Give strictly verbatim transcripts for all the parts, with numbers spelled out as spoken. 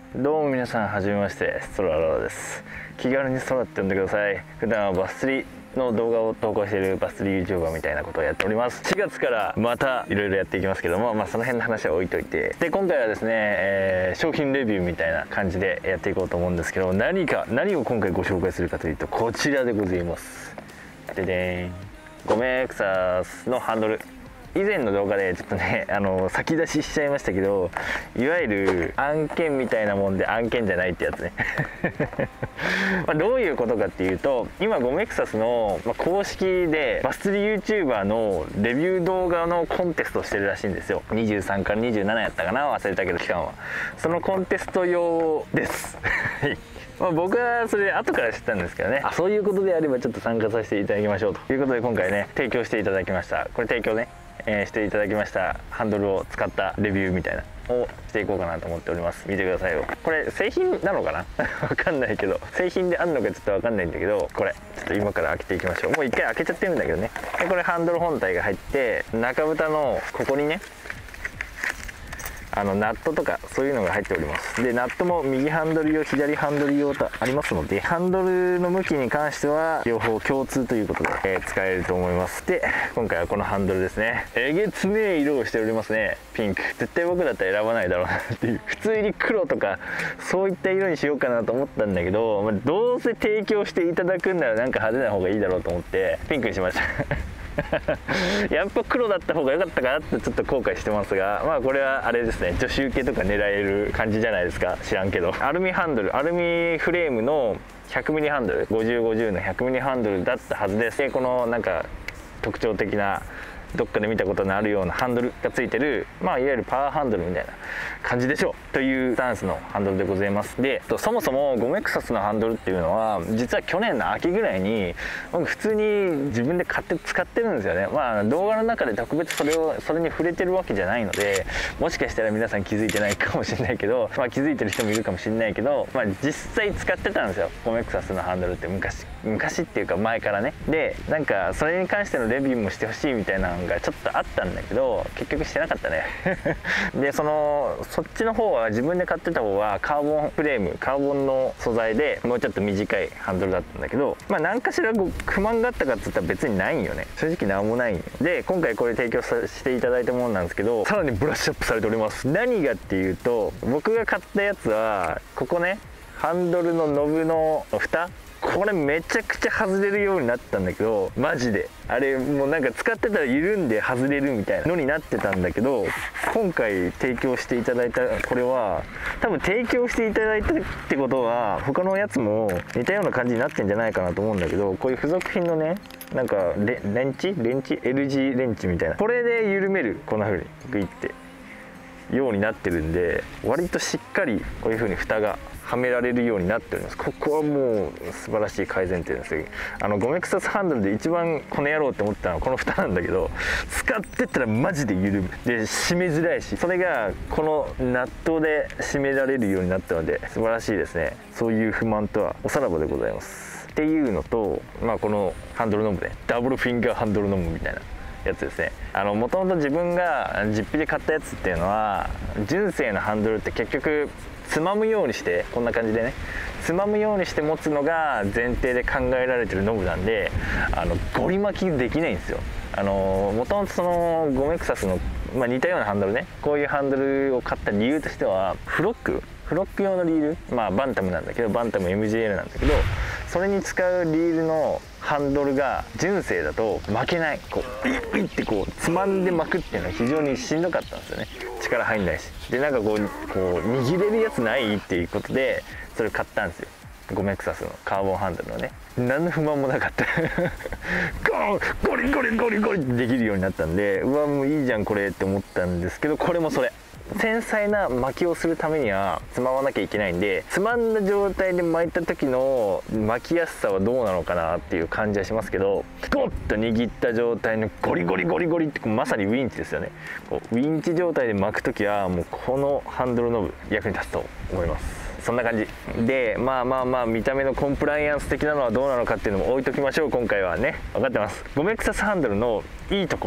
どうも皆さんはじめまして、ストラローです。気軽にストラって呼んでください。普段はバス釣りの動画を投稿しているバス釣り YouTuber みたいなことをやっております。しがつからまたいろいろやっていきますけども、まあその辺の話は置いといて、で今回はですね、えー、商品レビューみたいな感じでやっていこうと思うんですけど、何か何を今回ご紹介するかというと、こちらでございます。ででーん、ゴメクサスのハンドル。以前の動画でちょっとね、あの先出ししちゃいましたけど、いわゆる案件みたいなもんで案件じゃないってやつねまあどういうことかっていうと、今ゴメクサスの公式でバス釣り YouTuber のレビュー動画のコンテストしてるらしいんですよ。にじゅうさんからにじゅうななやったかな、忘れたけど期間は。そのコンテスト用ですまあ僕はそれ後から知ったんですけどね、あ、そういうことであればちょっと参加させていただきましょうということで、今回ね提供していただきました。これ提供ね、えー、していただきましたハンドルを使ったレビューみたいなをしていこうかなと思っております。見てくださいよ。これ製品なのかなわかんないけど、製品であんのかちょっとわかんないんだけど、これちょっと今から開けていきましょう。もう一回開けちゃってるんだけどね。でこれハンドル本体が入って、中蓋のここにね、あのナットとかそういうのが入っております。でナットも右ハンドル用左ハンドル用とありますので、ハンドルの向きに関しては両方共通ということで、えー、使えると思います。で今回はこのハンドルですね。えげつねえ色をしておりますね。ピンク。絶対僕だったら選ばないだろうなっていう、普通に黒とかそういった色にしようかなと思ったんだけど、まあ、どうせ提供していただくんならなんか派手な方がいいだろうと思ってピンクにしましたやっぱ黒だった方が良かったかなってちょっと後悔してますが、まあこれはあれですね、女子受けとか狙える感じじゃないですか。知らんけど、アルミハンドル、アルミフレームの ひゃくミリ ハンドル、ごじゅう、ごじゅうの ひゃくミリ ハンドルだったはずです。でこのなんか特徴的などっかで見たことのあるようなハンドルがついてる、まあいわゆるパワーハンドルみたいな感じでしょうというスタンスのハンドルでございます。でそもそもゴメクサスのハンドルっていうのは、実は去年の秋ぐらいに僕普通に自分で買って使ってるんですよね。まあ動画の中で特別それをそれに触れてるわけじゃないので、もしかしたら皆さん気づいてないかもしれないけど、まあ気づいてる人もいるかもしれないけど、まあ実際使ってたんですよ、ゴメクサスのハンドルって昔昔っていうか前からね。でなんかそれに関してのレビューもしてほしいみたいなのがちょっとあったんだけど、結局してなかったねでそのそっちの方は自分で買ってた方はカーボンフレーム、カーボンの素材でもうちょっと短いハンドルだったんだけど、まあ何かしら不満があったかっつったら別にないんよね。正直なんもないんよ。で今回これ提供させていただいたものなんですけど、さらにブラッシュアップされております。何がっていうと、僕が買ったやつはここね、ハンドルのノブの蓋、これめちゃくちゃ外れるようになったんだけど、マジであれもうなんか使ってたら緩んで外れるみたいなのになってたんだけど、今回提供していただいたこれは多分提供していただいたってことは他のやつも似たような感じになってんじゃないかなと思うんだけど、こういう付属品のね、なんかレレンチレンチ エルジー レンチみたいな、これで緩める、こんな風にグイってようになってるんで、割としっかりこういう風に蓋がはめられるようになっております。ここはもう素晴らしい改善点ですよ。あのゴメクサスハンドルで一番この野郎って思ったのはこの蓋なんだけど、使ってったらマジで緩むで締めづらいし、それがこのナットで締められるようになったので素晴らしいですね。そういう不満とはおさらばでございますっていうのと、まあこのハンドルノブでダブルフィンガーハンドルノブみたいなやつですね。あのもともと自分が実費で買ったやつっていうのは、純正のハンドルって結局つまむようにして、こんな感じでねつまむようにして持つのが前提で考えられてるノブなんで、あのゴリ巻きできないんですよ。あのもともとそのゴメクサスの、まあ、似たようなハンドルね、こういうハンドルを買った理由としては、フロックフロック用のリール、まあバンタムなんだけど、バンタム エムジーエル なんだけど、それに使うリールのハンドルが純正だと巻けない、こうピッピッってこうつまんで巻くっていうのは非常にしんどかったんですよね。力入んないし、でなんかこうこう握れるやつないっていうことでそれ買ったんですよ、ゴメクサスのカーボンハンドルのね。何の不満もなかったゴーゴリゴリゴリゴリってできるようになったんで、うわもういいじゃんこれって思ったんですけど、これもそれ繊細な巻きをするためにはつままなきゃいけないんで、つまんだ状態で巻いた時の巻きやすさはどうなのかなっていう感じはしますけど、ゴッと握った状態のゴリゴリゴリゴリってまさにウィンチですよね。こうウィンチ状態で巻く時はもうこのハンドルノブ役に立つと思います。そんな感じで、まあまあまあ見た目のコンプライアンス的なのはどうなのかっていうのも置いときましょう。今回はね、分かってます。ゴメクサスハンドルのいいところ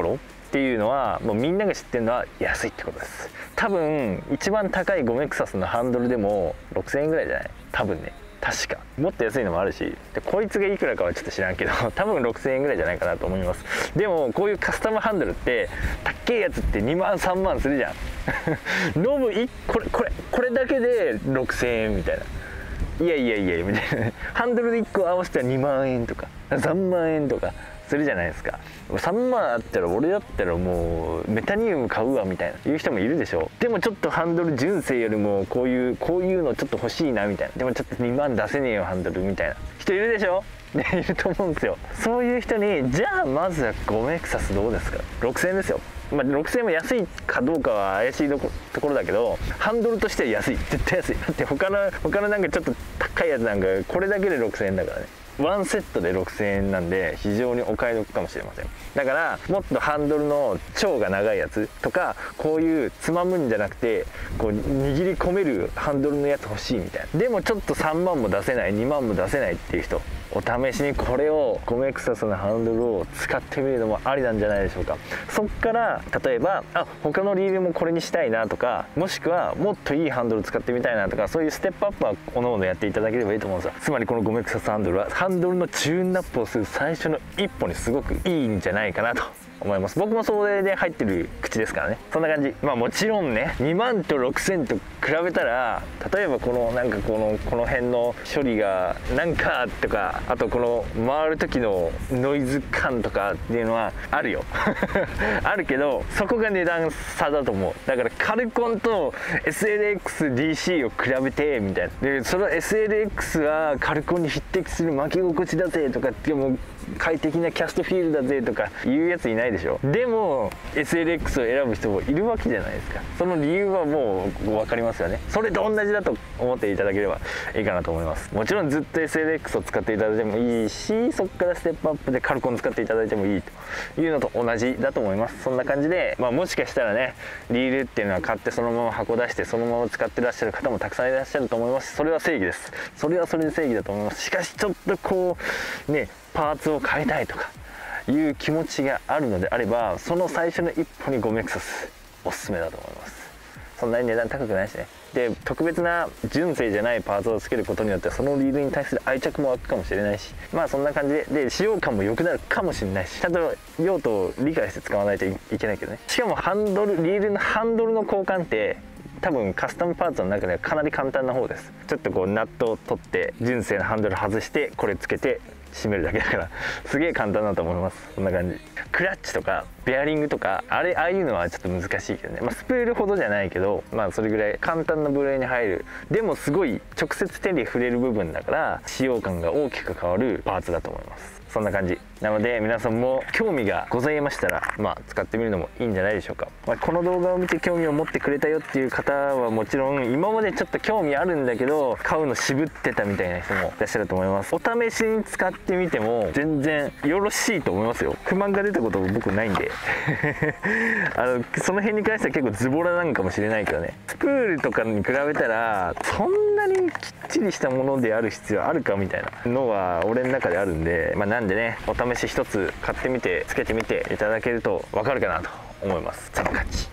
っていうのはもうみんなが知ってるのは安いってことです。多分一番高いゴメクサスのハンドルでもろくせんえんぐらいじゃない？多分ね、確かもっと安いのもあるし、でこいつがいくらかはちょっと知らんけど多分ろくせんえんぐらいじゃないかなと思います。でもこういうカスタムハンドルってたっけえやつってにまんさんまんするじゃんノブいこれこれこれだけでろくせんえんみたいな、いやいやいやみたいなハンドルでいっこ合わせたらにまんえんとかさんまんえんとかするじゃないですか。さんまんあったら俺だったらもうメタニウム買うわみたいな言う人もいるでしょ。でもちょっとハンドル純正よりもこういうこういうのちょっと欲しいなみたいな、でもちょっとにまん出せねえよハンドルみたいな人いるでしょね、いると思うんですよ。そういう人にじゃあまずはゴメクサスどうですか、ろくせんえんですよ。まあ、ろくせんえんも安いかどうかは怪しいところだけど、ハンドルとしては安い、絶対安い。だって他の他のなんかちょっと高いやつなんかこれだけでろくせんえんだからね。ワンセットでろくせんえんなんで非常にお買い得かもしれません。だからもっとハンドルの長が長いやつとか、こういうつまむんじゃなくてこう握り込めるハンドルのやつ欲しいみたいな、でもちょっとさんまんも出せないにまんも出せないっていう人、お試しにこれをゴメクサスのハンドルを使ってみるのもありなんじゃないでしょうか。そっから例えばあ他のリールもこれにしたいなとか、もしくはもっといいハンドル使ってみたいなとか、そういうステップアップはおのおのやっていただければいいと思うんですよ。つまりこのゴメクサスハンドルはハンドルのチューンナップをする最初の一歩にすごくいいんじゃないかなと思います。僕もそれで入ってる口ですからね。そんな感じ。まあもちろんねにまんとろくせんと比べたら、例えばこのなんかこのこの辺の処理がなんかとか、あとこの回る時のノイズ感とかっていうのはあるよあるけど、そこが値段差だと思う。だからカルコンと エスエルエックスディーシー を比べてみたいな、でその エスエルエックス はカルコンに匹敵する巻き心地だぜとかって、もう快適なキャストフィールだぜとか言うやついないでしょ。でも エスエルエックス を選ぶ人もいるわけじゃないですか。その理由はもう分かりますよね。それと同じだと思っていただければいいかなと思います。もちろんずっと エスエルエックス を使っていただいてもいいし、そこからステップアップでカルコン使っていただいてもいいというのと同じだと思います。そんな感じで、まあ、もしかしたらねリールっていうのは買ってそのまま箱出してそのまま使ってらっしゃる方もたくさんいらっしゃると思います。それは正義です。それはそれで正義だと思います。しかしちょっとこうねパーツを変えたいとかいう気持ちがあるのであれば、その最初の一歩にゴメクサスおすすめだと思います。そんなに値段高くないしね。で特別な純正じゃないパーツをつけることによってそのリールに対する愛着も湧くかもしれないし、まあそんな感じでで使用感も良くなるかもしれないし、ちゃんと用途を理解して使わないといけないけどね。しかもハンドルリールのハンドルの交換って多分カスタムパーツの中ではかなり簡単な方です。ちょっとこうナットを取って純正のハンドル外してこれつけて締めるだけだからすげえ簡単だと思います。こんな感じ。クラッチとかベアリングとかあれああいうのはちょっと難しいけどね、まあ、スプールほどじゃないけど、まあそれぐらい簡単な部類に入る。でもすごい直接手に触れる部分だから使用感が大きく変わるパーツだと思います。そんな感じなので、皆さんも興味がございましたら、まあ、使ってみるのもいいんじゃないでしょうか。まあ、この動画を見て興味を持ってくれたよっていう方はもちろん、今までちょっと興味あるんだけど買うの渋ってたみたいな人もいらっしゃると思います。お試しに使ってみても全然よろしいと思いますよ。不満が出たこと僕ないんであのその辺に関しては結構ズボラなんかもしれないけどね、スプールとかに比べたらそんなにきっちりしたものである必要あるかみたいなのは俺の中であるんで、まあ、なんでねお試し一つ買ってみてつけてみていただけると分かるかなと思います。その感じ。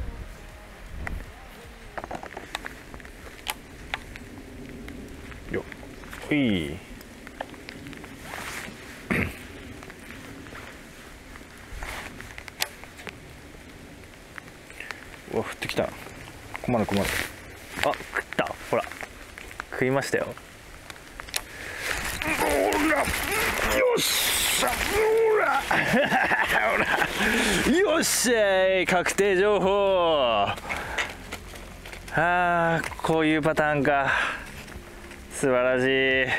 よっいいうわ降ってきた。困る困る。あ食った。ほら食いましたよ。ほらよっしゃほらほらよっしゃ確定情報。ああこういうパターンか。素晴らし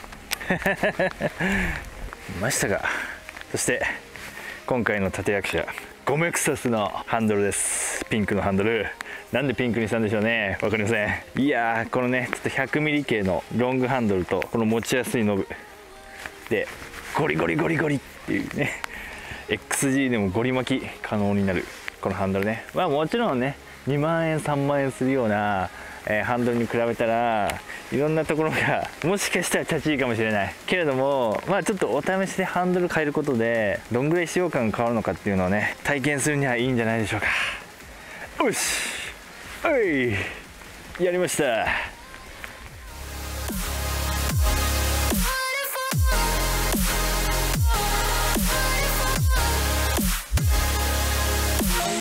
いましたか。そして今回の立役者ゴメクサスのハンドルです。ピンクのハンドル。なんでピンクにしたんでしょうね。わかりません。いやーこのねちょっと ひゃくミリ 系のロングハンドルとこの持ちやすいノブでゴリゴリゴリゴリっていうね エックスジー でもゴリ巻き可能になるこのハンドルね。まあもちろんねにまんえんさんまんえんするような、えー、ハンドルに比べたらいろんなところがもしかしたら立ちいいかもしれないけれども、まあちょっとお試しでハンドル変えることでどんぐらい使用感が変わるのかっていうのをね体験するにはいいんじゃないでしょうか。よし、はい、やりました。